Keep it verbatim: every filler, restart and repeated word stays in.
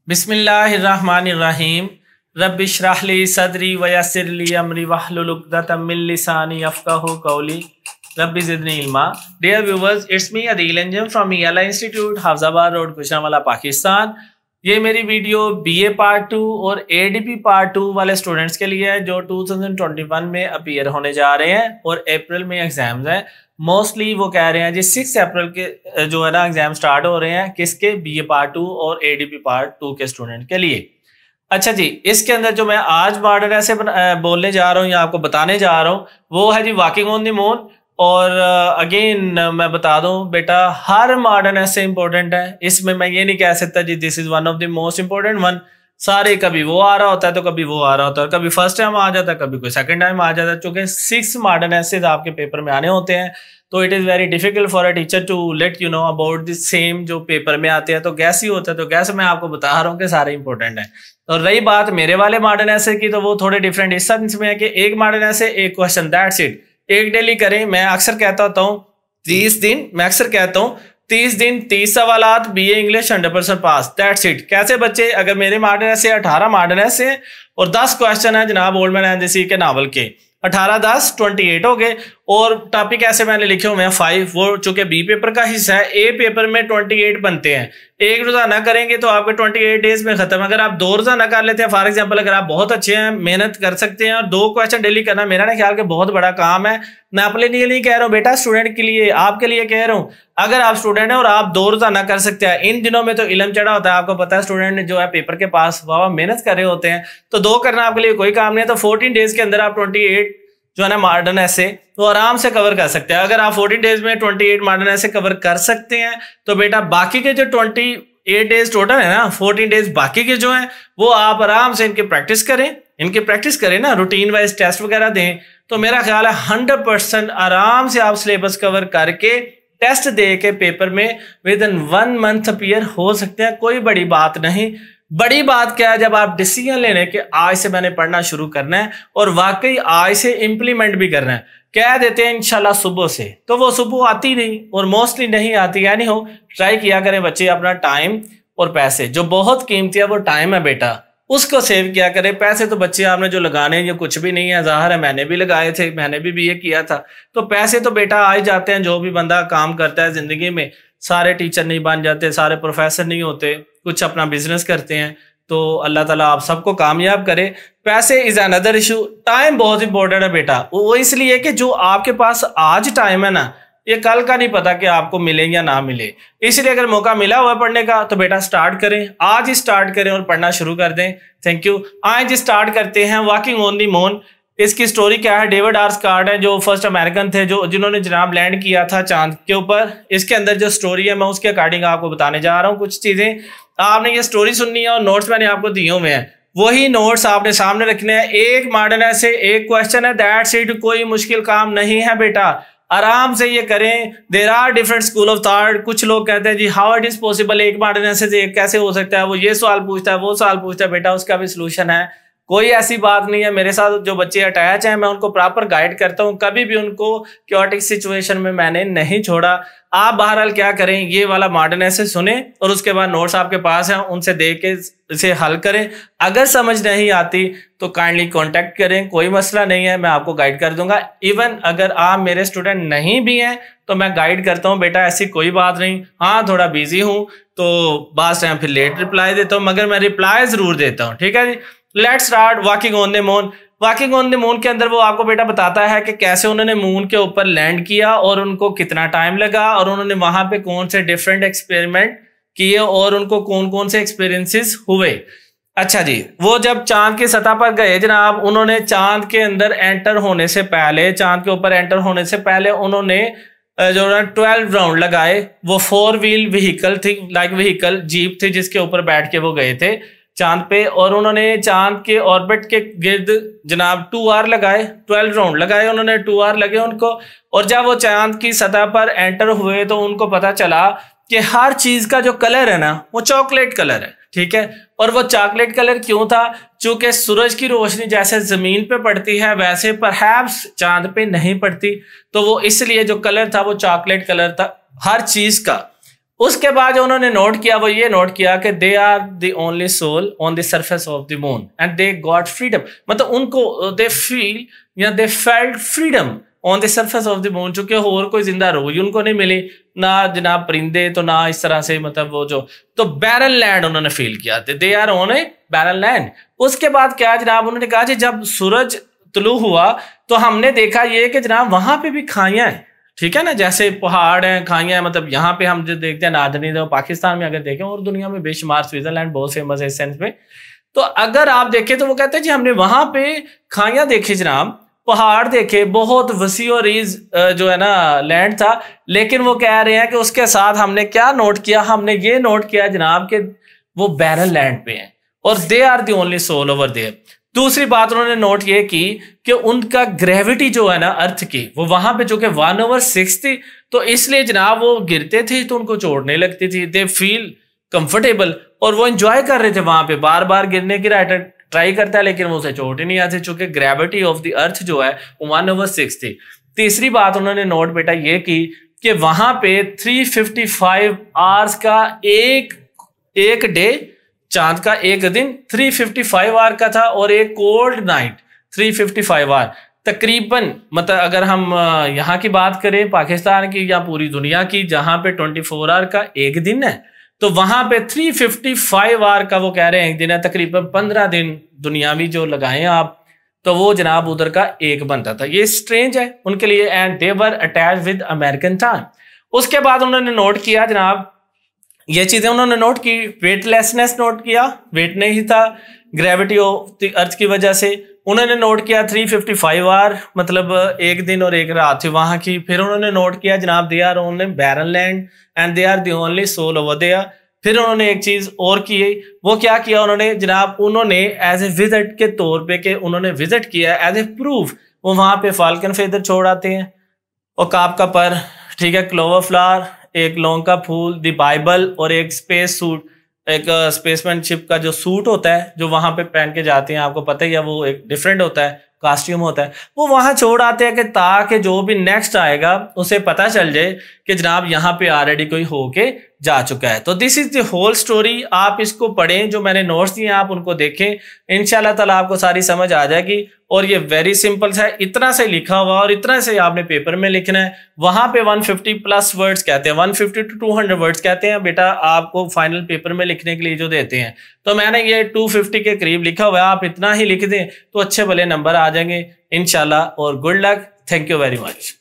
बिस्मिल्लाहिर्रहमानिर्रहीम रब्बि इश्रह ली सदरी व यस्सिर ली अमरी वहलुल उक़दतम मिन लिसानी यफ़क़हू क़ौली रब्बि ज़िदनी इल्मा। Dear viewers, it's me Adeel Anjum from ELI institute Hafizabad road Gujranwala Pakistan. ये मेरी वीडियो बीए पार्ट टू और एडीपी पार्ट टू वाले स्टूडेंट्स के लिए है जो टू थाउज़ेंड ट्वेंटी वन में अपीयर होने जा रहे हैं और अप्रैल में एग्जाम्स हैं। मोस्टली वो कह रहे हैं जी सिक्स अप्रैल के जो है ना एग्जाम स्टार्ट हो रहे हैं, किसके? बीए पार्ट टू और एडीपी पार्ट टू के स्टूडेंट के लिए। अच्छा जी, इसके अंदर जो मैं आज मॉडल ऐसे बोलने जा रहा हूँ या आपको बताने जा रहा हूँ वो है जी वॉकिंग ऑन द मून। और अगेन uh, मैं बता दूं बेटा, हर मॉडर्न ऐसे इंपॉर्टेंट है, इसमें मैं ये नहीं कह सकता जी this is one of the most important one. सारे कभी वो आ रहा होता है तो कभी वो आ रहा होता है, कभी फर्स्ट टाइम आ जाता है, कभी कोई सेकंड टाइम आ जाता है। चूंकि सिक्स मॉडर्न ऐसे आपके पेपर में आने होते हैं तो it is very difficult for a teacher to let you know about the same जो पेपर में आते हैं। तो गैस ही होता है, तो गैस मैं आपको बता रहा हूँ कि सारे इंपॉर्टेंट है। और रही बात मेरे वाले मॉडर्न ऐसे की, तो वो थोड़े डिफरेंट इस सेंस में है कि एक मॉडर्न ऐसे एक क्वेश्चन, दैट्स इट, एक डेली करें। मैं अक्सर कहता होता हूँ तीस दिन, मैं अक्सर कहता हूँ तीस दिन तीस सवालात, BA English hundred percent pass, that's it. कैसे बच्चे? अगर मेरे मॉडर्न ऐसे अठारह मॉडर्न ऐसे और दस क्वेश्चन है जनाब old man and the sea के नावल के, अठारह दस ट्वेंटी एट हो गए। और टॉपिक ऐसे मैंने लिखे हुए हैं फाइव, वो चूंकि बी पेपर का हिस्सा है, ए पेपर में ट्वेंटी एट बनते हैं। एक रोजाना करेंगे तो आपके ट्वेंटी एट डेज में खत्म। अगर आप दो रोजाना कर लेते हैं, फॉर एग्जांपल अगर आप बहुत अच्छे हैं, मेहनत कर सकते हैं और दो क्वेश्चन डेली करना, मेरा ना ख्याल के बहुत बड़ा काम है। मैं अपने लिए नहीं कह रहा हूँ बेटा, स्टूडेंट के लिए, आपके लिए कह रहा हूँ। अगर आप स्टूडेंट है और आप दो रोजाना कर सकते हैं, इन दिनों में तो इल्म चढ़ा होता है, आपको पता है स्टूडेंट जो है पेपर के पास वाह मेहनत कर रहे होते हैं, तो दो करना आपके लिए कोई काम नहीं है। तो फोर्टीन डेज के अंदर आप ट्वेंटी एट जो है ना मॉडर्न ऐसे तो आराम से कवर कर सकते हैं। अगर आप फोर्टीन डेज में twenty eight modern essay cover कर सकते हैं तो बेटा बाकी के जो ट्वेंटी एट डेज टोटल है ना, फोर्टीन डेज बाकी के जो हैं वो आप आराम से इनकी प्रैक्टिस करें, इनकी प्रैक्टिस करें ना, रूटीन वाइज टेस्ट वगैरह दें, तो मेरा ख्याल है हंड्रेड परसेंट आराम से आप सिलेबस कवर करके टेस्ट दे के पेपर में within one month appear हो सकते हैं। कोई बड़ी बात नहीं। बड़ी बात क्या है, जब आप डिसीजन लेने के आज से मैंने पढ़ना शुरू करना है और वाकई आज से इंप्लीमेंट भी करना है। कह देते हैं इंशाल्लाह सुबह से, तो वो सुबह आती नहीं और मोस्टली नहीं आती। यानी हो ट्राई किया करें बच्चे, अपना टाइम और पैसे, जो बहुत कीमती है वो टाइम है बेटा, उसको सेव किया करें। पैसे तो बच्चे आपने जो लगाने ये कुछ भी नहीं है, जाहिर है मैंने भी लगाए थे, मैंने भी बीए किया था, तो पैसे तो बेटा आ ही जाते हैं। जो भी बंदा काम करता है जिंदगी में, सारे टीचर नहीं बन जाते, सारे प्रोफेसर नहीं होते, कुछ अपना बिजनेस करते हैं। तो अल्लाह ताला आप सबको कामयाब करे। पैसे इज अनदर इशू, टाइम बहुत इंपॉर्टेंट है बेटा। वो इसलिए कि जो आपके पास आज टाइम है ना, ये कल का नहीं पता कि आपको मिले या ना मिले। इसलिए अगर मौका मिला हुआ पढ़ने का तो बेटा स्टार्ट करें, आज ही स्टार्ट करें और पढ़ना शुरू कर दें। Thank you. आज स्टार्ट करते हैं वॉकिंग ऑन द मून। इसकी स्टोरी क्या है? डेविड आर स्कॉट है जो फर्स्ट अमेरिकन थे जो जिन्होंने जनाब लैंड किया था चांद के ऊपर। इसके अंदर जो स्टोरी है मैं उसके अकॉर्डिंग आपको बताने जा रहा हूँ कुछ चीजें। आपने ये स्टोरी सुननी है और नोट्स मैंने आपको दिए हुए हैं, वही नोट्स आपने सामने रखने हैं। एक मॉडर्न ऐसे एक क्वेश्चन है, दैट्स इट। कोई मुश्किल काम नहीं है बेटा, आराम से ये करें। There are different school of thought. कुछ लोग कहते हैं जी हाउ इट इज पॉसिबल, एक मॉडर्न ऐसे से एक कैसे हो सकता है, वो ये सवाल पूछता है वो सवाल पूछता है। बेटा उसका भी सलूशन है, कोई ऐसी बात नहीं है। मेरे साथ जो बच्चे अटैच हैं मैं उनको प्रॉपर गाइड करता हूँ, कभी भी उनको क्योटिक सिचुएशन में मैंने नहीं छोड़ा। आप बहरहाल क्या करें, ये वाला मॉडर्न ऐसे सुने और उसके बाद नोट्स आपके पास हैं, उनसे देख के इसे हल करें। अगर समझ नहीं आती तो काइंडली कांटेक्ट करें, कोई मसला नहीं है, मैं आपको गाइड कर दूंगा। इवन अगर आप मेरे स्टूडेंट नहीं भी हैं तो मैं गाइड करता हूँ बेटा, ऐसी कोई बात नहीं। हाँ थोड़ा बिजी हूँ तो बास टाइम फिर लेट रिप्लाई देता हूँ, मगर मैं रिप्लाई जरूर देता हूँ। ठीक है जी, let's start walking on the moon. Walking on the moon के अंदर वो आपको बेटा बताता है कि कैसे उन्होंने मून के ऊपर लैंड किया और उनको कितना टाइम लगा और उन्होंने वहां पे कौन से डिफरेंट एक्सपेरिमेंट किए और उनको कौन कौन से एक्सपीरियंसेस हुए। अच्छा जी, वो जब चांद की सतह पर गए जनाब, उन्होंने चांद के अंदर एंटर होने से पहले, चांद के ऊपर एंटर होने से पहले उन्होंने जो है ट्वेल्व राउंड लगाए। वो फोर व्हील व्हीकल थी, लाइक व्हीकल जीप थी जिसके ऊपर बैठ के वो गए थे चांद पे, और उन्होंने चांद के ऑर्बिट के गिर्द जनाब टू आर लगाए, ट्वेल्व राउंड लगाए उन्होंने, टू आर लगे उनको। और जब वो चांद की सतह पर एंटर हुए तो उनको पता चला कि हर चीज का जो कलर है ना वो चॉकलेट कलर है। ठीक है, और वो चॉकलेट कलर क्यों था? चूंकि सूरज की रोशनी जैसे जमीन पे पड़ती है वैसे परहैप्स चांद पे नहीं पड़ती, तो वो इसलिए जो कलर था वो चॉकलेट कलर था हर चीज का। उसके बाद उन्होंने नोट किया वो ये नोट किया कि they are the only soul on the surface of the moon and they got freedom, मतलब उनको दे फील या they felt freedom on the surface of the moon, चूंकि और कोई जिंदा रोही उनको नहीं मिली, ना जनाब परिंदे, तो ना इस तरह से मतलब वो जो, तो बैरन लैंड उन्होंने फील किया, they are on a barren land. उसके बाद क्या जनाब उन्होंने कहा कि जब सूरज तुलू हुआ तो हमने देखा ये कि जनाब वहां पे भी खाइयां हैं, ठीक है ना, जैसे पहाड़ हैं, खाइयां हैं, मतलब यहाँ पे हम जो देखते हैं नाजनी, तो पाकिस्तान में अगर देखें और दुनिया में बेशुमार, स्विट्जरलैंड बहुत फेमस है इस सेंस में, तो अगर आप देखें तो वो कहते हैं जी हमने वहां पे खाइयां देखी जनाब, पहाड़ देखे, बहुत वसी और रीज जो है ना लैंड था, लेकिन वो कह रहे हैं कि उसके साथ हमने क्या नोट किया, हमने ये नोट किया जनाब कि वो बैरन लैंड पे हैं और they are the only soul over there. दूसरी बात उन्होंने नोट ये की कि उनका ग्रेविटी जो है ना अर्थ की, वो वहां पे जो कि वन ओवर सिक्स थी, तो इसलिए जनाब वो गिरते थे तो उनको चोट नहीं लगती थी, दे फील कंफर्टेबल, और वो एंजॉय कर रहे थे वहां पे, बार बार गिरने की राइट ट्राई करता है लेकिन वो उसे चोट ही नहीं आती, चूंकि ग्रेविटी ऑफ द अर्थ जो है वो वन ओवर सिक्स थी। तीसरी बात उन्होंने नोट बेटा ये की कि वहां पे थ्री फिफ्टी फाइव आवर्स का एक एक डे, चांद का एक दिन थ्री फिफ्टी फाइव आवर का था, और एक cold night three fifty five hour तकरीबन, मतलब अगर हम यहाँ की बात करें पाकिस्तान की या पूरी दुनिया की, जहां पे ट्वेंटी फोर आवर का एक दिन है, तो वहां पे थ्री फिफ्टी फाइव आवर का वो कह रहे हैं एक दिन है, तकरीबन पंद्रह दिन दुनियावी जो लगाए आप, तो वो जनाब उधर का एक बनता था। ये स्ट्रेंज है उनके लिए, and they were attached with American time. उसके बाद उन्होंने नोट किया जनाब ये चीजें उन्होंने नोट की, वेटलेसनेस नोट किया, वेट नहीं था ग्रेविटी ऑफ द अर्थ की वजह से। उन्होंने नोट किया थ्री फिफ्टी फाइव आवर मतलब एक दिन और एक रात थी वहां की। फिर उन्होंने नोट किया जनाब they are only barren land and they are the only soul over there. फिर उन्होंने एक चीज और की, वो क्या किया उन्होंने जनाब, उन्होंने एज ए विजिट के तौर पे के उन्होंने विजिट किया एज ए प्रूफ, वो वहां पे फाल्कन फेदर छोड़ आते हैं और काप का पर, ठीक है, क्लोवर फ्लावर, एक लौंग का फूल, द बाइबल, और एक स्पेस सूट, एक स्पेसमैनशिप का जो सूट होता है जो वहां पे पहन के जाते हैं, आपको पता ही है वो एक डिफरेंट होता है, कॉस्ट्यूम होता है, वो वहां छोड़ आते हैं कि ताकि जो भी नेक्स्ट आएगा उसे पता चल जाए कि जनाब यहाँ पे ऑलरेडी कोई होके जा चुका है। तो this is the whole story. आप इसको पढ़ें, जो मैंने नोट्स दिए आप उनको देखें, इंशाल्लाह ताला आपको सारी समझ आ जाएगी। और ये वेरी सिंपल है, इतना से लिखा हुआ और इतना से आपने पेपर में लिखना है। वहां पे वन फिफ्टी प्लस वर्ड्स कहते हैं, one fifty to two hundred words कहते हैं बेटा आपको फाइनल पेपर में लिखने के लिए जो देते हैं। तो मैंने ये टू फिफ्टी के करीब लिखा हुआ है, आप इतना ही लिख दें तो अच्छे भले नंबर आ जाएंगे इंशाल्लाह। और good luck, thank you very much.